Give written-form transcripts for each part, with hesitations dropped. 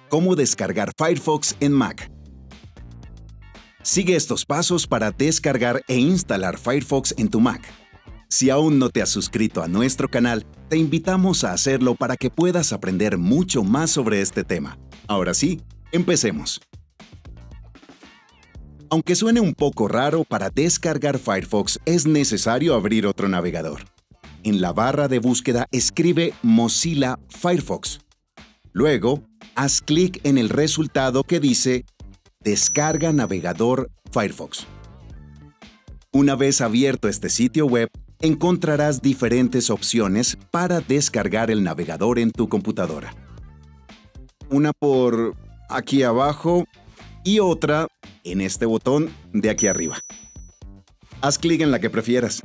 Cómo descargar Firefox en Mac. Sigue estos pasos para descargar e instalar Firefox en tu Mac. Si aún no te has suscrito a nuestro canal, te invitamos a hacerlo para que puedas aprender mucho más sobre este tema. Ahora sí, empecemos. Aunque suene un poco raro, para descargar Firefox es necesario abrir otro navegador. En la barra de búsqueda escribe Mozilla Firefox. Luego, haz clic en el resultado que dice Descarga navegador Firefox. Una vez abierto este sitio web, encontrarás diferentes opciones para descargar el navegador en tu computadora. Una por aquí abajo y otra en este botón de aquí arriba. Haz clic en la que prefieras.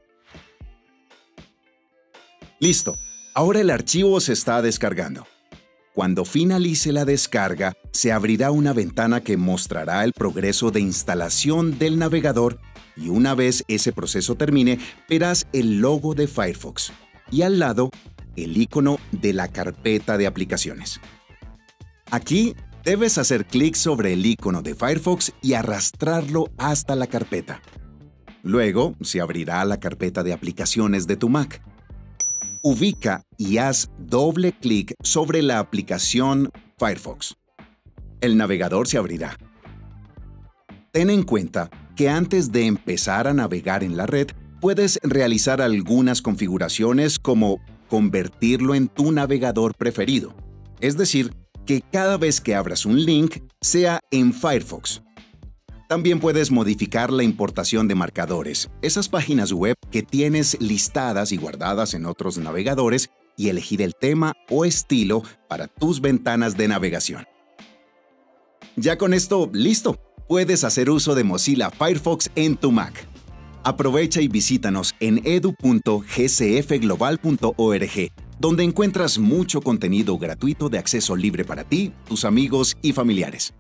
Listo. Ahora el archivo se está descargando. Cuando finalice la descarga, se abrirá una ventana que mostrará el progreso de instalación del navegador y una vez ese proceso termine, verás el logo de Firefox y al lado el icono de la carpeta de aplicaciones. Aquí debes hacer clic sobre el icono de Firefox y arrastrarlo hasta la carpeta. Luego se abrirá la carpeta de aplicaciones de tu Mac. Ubica y haz doble clic sobre la aplicación Firefox. El navegador se abrirá. Ten en cuenta que antes de empezar a navegar en la red, puedes realizar algunas configuraciones como convertirlo en tu navegador preferido. Es decir, que cada vez que abras un link, sea en Firefox. También puedes modificar la importación de marcadores, esas páginas web que tienes listadas y guardadas en otros navegadores, y elegir el tema o estilo para tus ventanas de navegación. Ya con esto, listo. Puedes hacer uso de Mozilla Firefox en tu Mac. Aprovecha y visítanos en edu.gcfglobal.org, donde encuentras mucho contenido gratuito de acceso libre para ti, tus amigos y familiares.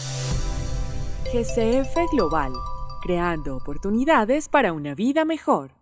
GCF Global, creando oportunidades para una vida mejor.